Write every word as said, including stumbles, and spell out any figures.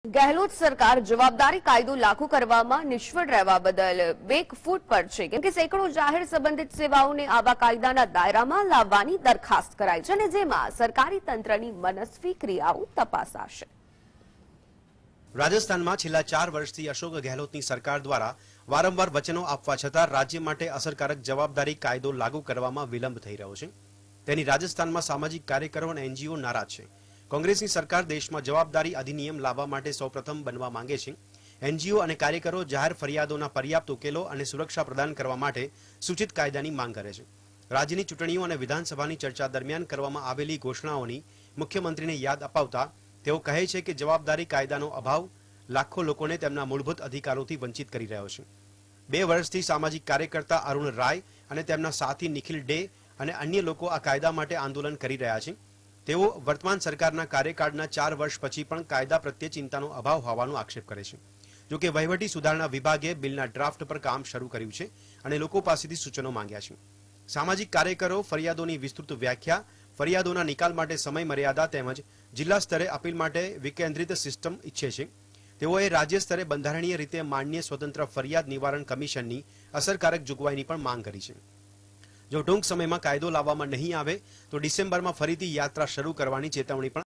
ગેહલોત સરકાર જવાબદારી કાયદો લાગુ કરવામાં નિષ્ફળ રહેવા બદલ બેકફૂટ પર છે, કેમ કે સેંકડો જાહેર સંબંધિત સેવાઓને આવા કાયદાના દાયરામાં લાવવાની દરખાસ્ત કરાઈ છે અને જેમાં સરકારી તંત્રની મનસ્વી ક્રિયાઓ તપાસાશે। રાજસ્થાનમાં છેલ્લા ચાર વર્ષથી અશોક ગેહલોતની સરકાર દ્વારા વારંવાર વચનો આપવા છતાં રાજ્ય માટે અસરકારક જવાબદારી કાયદો લાગુ કરવામાં વિલંબ થઈ રહ્યો છે। તેની રાજસ્થાનમાં સામાજિક કાર્યકરો અને એનજીઓ નારાજ છે। કોંગ્રેસની સરકાર દેશમાં જવાબદારી અધિનિયમ લાવવા માટે સૌપ્રથમ બનવા માંગે છે। એનજીઓ અને કાર્યકરો જાહેર ફરિયાદોના પર્યાપ્ત ઉકેલો અને સુરક્ષા પ્રદાન કરવા માટે સૂચિત કાયદાની માંગ કરે છે। રાજ્યની ચૂંટણીઓ અને વિધાનસભાની ચર્ચા દરમિયાન કરવામાં આવેલી ઘોષણાઓની મુખ્યમંત્રીને યાદ અપાવતા તેઓ કહે છે કે જવાબદારી કાયદાનો અભાવ લાખો લોકોને તેમના મૂળભૂત અધિકારોથી વંચિત કરી રહ્યો છે। બે વર્ષથી સામાજિક કાર્યકર્તા અરુણ રાય અને તેમના સાથી નિખિલ ડે અને અન્ય લોકો આ કાયદા માટે આંદોલન કરી રહ્યા છે। તેઓ વર્તમાન સરકારના કાર્યકાળના ચાર વર્ષ પછી પણ કાયદા પ્રત્યે ચિંતાનો અભાવ હોવાનો આક્ષેપ કરે છે। જો કે વહીવટી સુધારણા વિભાગે બિલના ડ્રાફ્ટ પર કામ શરૂ કર્યું છે અને લોકો પાસેથી સૂચનો માંગ્યા છે। સામાજિક કાર્યકરો ફરિયાદોની વિસ્તૃત વ્યાખ્યા, ફરિયાદોના નિકાલ માટે સમય મર્યાદા તેમજ જિલ્લા સ્તરે અપીલ માટે વિકેન્દ્રિત સિસ્ટમ ઈચ્છે છે। તેઓએ રાજ્ય સ્તરે બંધારણીય રીતે માન્ય સ્વતંત્ર ફરિયાદ નિવારણ કમિશનની અસરકારક જોગવાઈની પણ માંગ કરી છે। જો ટૂંક સમયમાં કાયદો લાવવામાં નહીં આવે તો ડિસેમ્બરમાં ફરીથી યાત્રા શરૂ કરવાની ચેતવણી પણ